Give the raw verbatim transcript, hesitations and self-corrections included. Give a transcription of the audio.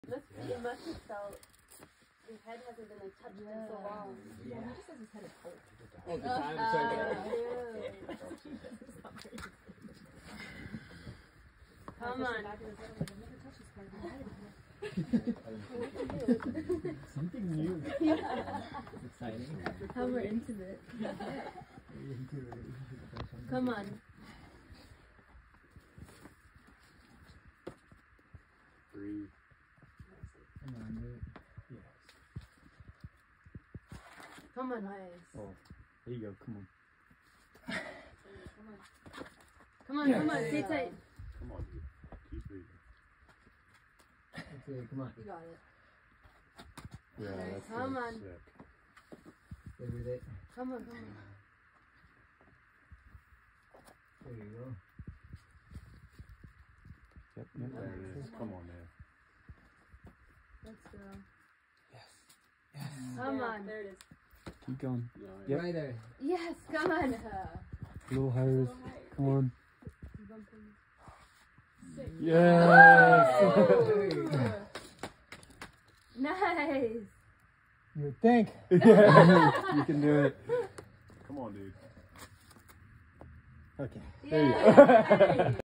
Must, it must have felt, his head hasn't been like touched Yeah. in so long. Yeah, he just says his head is cold. All the time. Uh, Come on. Something new. It's exciting. How we're into it. Come on. Breathe. Come on, dude. Yes. Come on, eyes. Oh, there you go. Come on. Come on, Yes. come on, stay tight. Come on, dude. Keep breathing. Okay, come on. You got it. Yeah, Okay, that's come that's on. sick. Stay with it. Come on, come on. There you go. Yep, yep, there it is. Come on, man. Let's go. Yes. Yes. Come Yeah, on. there it is. Keep going. Nice. Yep. Right there. Yes, come on. A little higher. Come on. Yes. Nice. You would think. Yeah. You can do it. Come on, dude. Okay. Yeah. There you go.